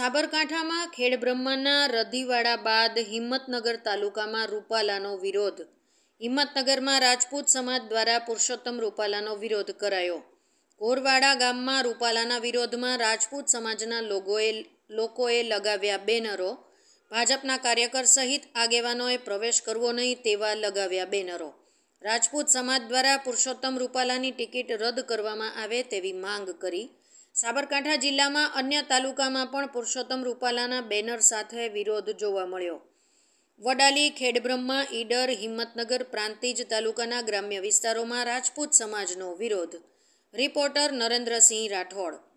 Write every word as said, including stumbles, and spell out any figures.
સાબરકાંઠામાં ખેડબ્રહ્માના રધીવાડા બાદ હિંમતનગર તાલુકામાં રૂપાલાનો વિરોધ. હિંમતનગરમાં રાજપૂત સમાજ દ્વારા પુરુષોત્તમ રૂપાલાનો વિરોધ કરાયો. કોરવાડા ગામમાં રૂપાલાના વિરોધમાં રાજપૂત સમાજના લોકોએ લોકોએ લગાવ્યા બેનરો. ભાજપના કાર્યકર સહિત આગેવાનોએ પ્રવેશ કરવો નહીં તેવા લગાવ્યા બેનરો. રાજપૂત સમાજ દ્વારા પુરુષોત્તમ રૂપાલાની ટિકિટ રદ કરવામાં આવે તેવી માંગ કરી. સાબરકાંઠા જિલ્લામાં અન્ય તાલુકામાં પણ પુરુષોત્તમ રૂપાલાના બેનર સાથે વિરોધ જોવા મળ્યો. વડાલી, ખેડબ્રહ્મા, ઈડર, હિંમતનગર, પ્રાંતિજ તાલુકાના ગ્રામ્ય વિસ્તારોમાં રાજપૂત સમાજનો વિરોધ. રિપોર્ટર નરેન્દ્રસિંહ રાઠોડ.